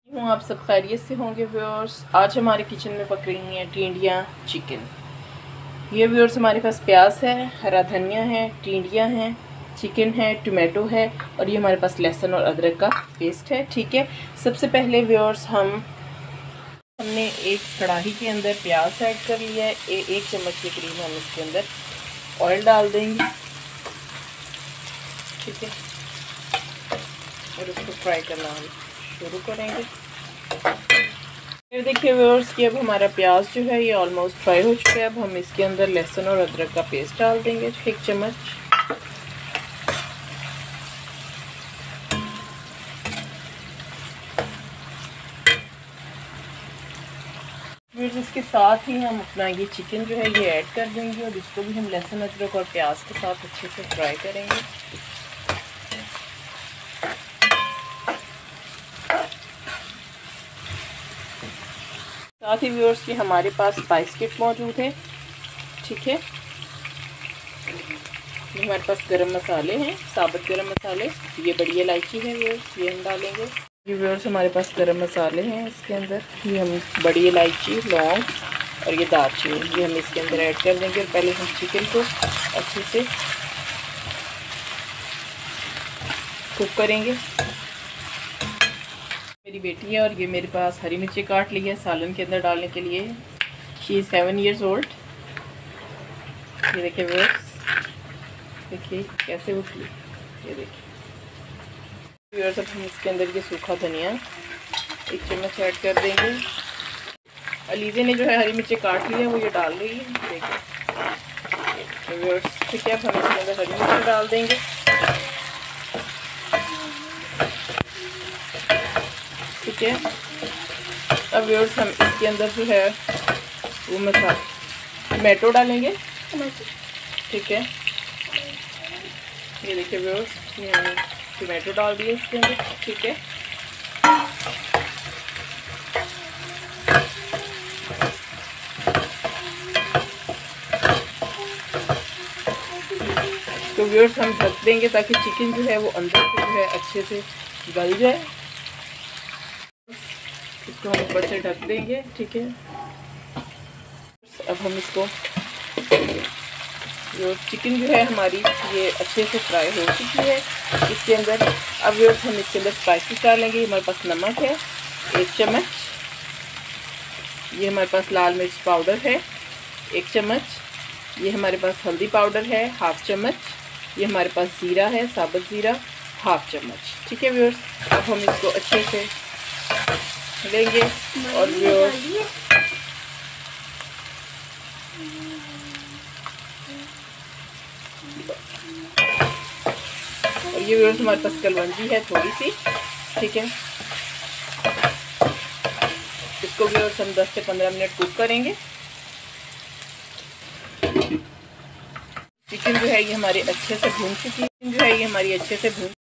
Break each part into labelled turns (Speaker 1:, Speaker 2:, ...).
Speaker 1: हूँ आप सब खैरियत से होंगे व्यूअर्स। आज हमारे किचन में पक रही हैं टिंडियाँ चिकन। ये व्यूअर्स हमारे पास प्याज है, हरा धनिया है, टिंडियाँ हैं, चिकन है, टमाटो है और ये हमारे पास लहसुन और अदरक का पेस्ट है। ठीक है, सबसे पहले व्यूअर्स हमने एक कढ़ाई के अंदर प्याज ऐड कर लिया है। एक चम्मच के करीब हम इसके अंदर ऑयल डाल देंगे। ठीक है, और उसको फ्राई करना हम शुरू करेंगे। फिर देखिए व्यूअर्स कि अब हमारा प्याज जो है ये ऑलमोस्ट फ्राई हो चुका है। अब हम इसके अंदर लहसुन और अदरक का पेस्ट डाल देंगे 1 चम्मच। फिर इसके साथ ही हम अपना ये चिकन जो है ये ऐड कर देंगे और इसको भी हम लहसुन अदरक और प्याज के साथ अच्छे से फ्राई करेंगे। साथ ही व्यूअर्स कि हमारे पास स्पाइस किट मौजूद है। ठीक है, हमारे पास गरम मसाले हैं, साबुत गरम मसाले, ये बड़ी इलायची है व्यूअर्स, ये हम डालेंगे। ये व्यूअर्स हमारे पास गरम मसाले हैं इसके अंदर, ये हम बड़ी इलायची, लौंग और ये दालचीनी ये हम इसके अंदर ऐड कर देंगे। और पहले हम चिकन को अच्छे से कुक करेंगे। मेरी बेटी है और ये मेरे पास हरी मिर्ची काट ली है सालन के अंदर डालने के लिए। She is 7 years old। ये देखिए व्यूअर्स, देखिए कैसे उठी, ये देखिए व्यूअर्स। अब हम इसके अंदर ये सूखा धनिया 1 चम्मच ऐड कर देंगे। अलीज़े ने जो है हरी मिर्ची काट ली है वो ये डाल रही है, देखिए व्यूअर्स। ठीक है, अब हम इसके अंदर हरी मिर्ची डाल देंगे। ठीक है, अब व्यूअर्स हम इसके अंदर जो है वो मसाला टमाटो डालेंगे। ठीक है, ये देखिए व्यूअर्स, ये हमने टमाटो डाल दिए इसके अंदर। ठीक है, तो व्यूअर्स हम ढक देंगे ताकि चिकन जो है वो अंदर से जो है अच्छे से गल जाए। इसको हम ऊपर से ढक देंगे। ठीक है, अब हम इसको जो चिकन जो है हमारी ये अच्छे से फ्राई हो चुकी है इसके अंदर। अब व्यूअर्स हम इसके अंदर स्पाइसेस डालेंगे। हमारे पास नमक है 1 चम्मच, ये हमारे पास लाल मिर्च पाउडर है 1 चम्मच, ये हमारे पास हल्दी पाउडर है 1/2 चम्मच, ये हमारे पास ज़ीरा है साबुत ज़ीरा 1/2 चम्मच। ठीक है व्यूअर्स, अब हम इसको अच्छे से लेंगे और व्यूअर्स और ये व्यूअर्स हमारे पास कलवंजी है थोड़ी सी। ठीक है, इसको व्यूअर्स हम 10 से 15 मिनट कुक करेंगे। चिकन जो है ये हमारी अच्छे से भून चुकी है, जो है ये हमारी अच्छे से भून।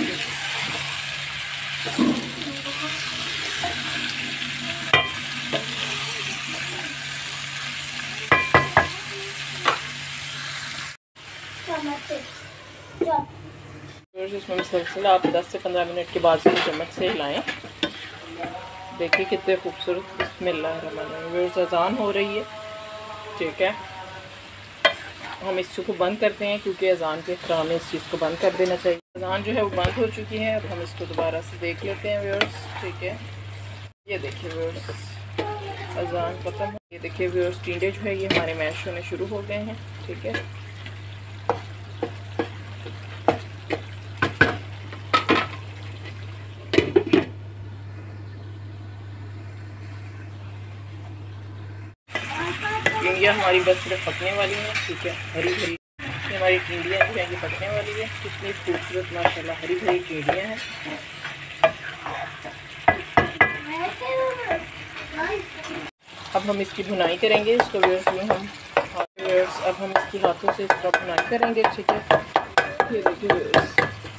Speaker 1: इसमें मसलसल आप 10 से 15 मिनट के बाद इसको चम्मच से हिलाएं। देखिए कितने खूबसूरत बिस्मिल्लाहिर्रहमानिर्रहीम अज़ान हो रही है। ठीक है, हम इस चीज़ को बंद करते हैं क्योंकि अज़ान के एहतराम में इस चीज़ को बंद कर देना चाहिए। अज़ान जो है वो बंद हो चुकी है। अब हम इसको दोबारा से देख लेते हैं व्यूअर्स। ठीक है, ये देखिए व्यूअर्स अज़ान खत्म हो। ये देखिए व्यूअर्स टिंडे जो है ये हमारे मैश होने शुरू हो गए हैं। ठीक है, टिंडियाँ हमारी बस सिर्फ पकने वाली हैं। ठीक है, हरी भरी हमारी टिंडियाँ जो है ये पकने वाली है। कितनी खूबसूरत माशाल्लाह हरी भरी टिंडियाँ हैं। अब हम इसकी भुनाई करेंगे। इसको व्यूअर्स में हम अब हम इसकी हाथों से इस तरह भुनाई करेंगे। ठीक है, ये देखिए व्यूअर्स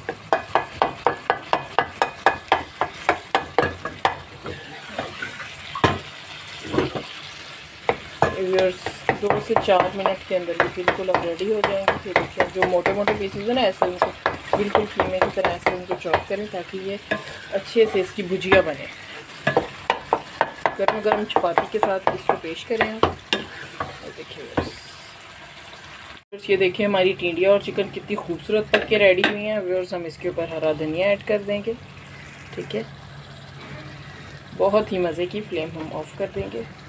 Speaker 1: व्यूअर्स 2 से 4 मिनट के अंदर ये बिल्कुल अब रेडी हो जाएंगे। फिर देखिए जो मोटे मोटे पीसेज है ना ऐसे उनको बिल्कुल कीमे की तरह ऐसे उनको चॉप करें ताकि ये अच्छे से इसकी भुजिया बने। गर्म गर्म चपाती के साथ इसको पेश करें आप। और देखिए व्यूअर्स, ये देखिए हमारी टिंडिया और चिकन कितनी खूबसूरत पक के रेडी हुई हैं व्यूअर्स। हम इसके ऊपर हरा धनिया ऐड कर देंगे, ठीक है। बहुत ही मज़े की फ्लेम हम ऑफ कर देंगे।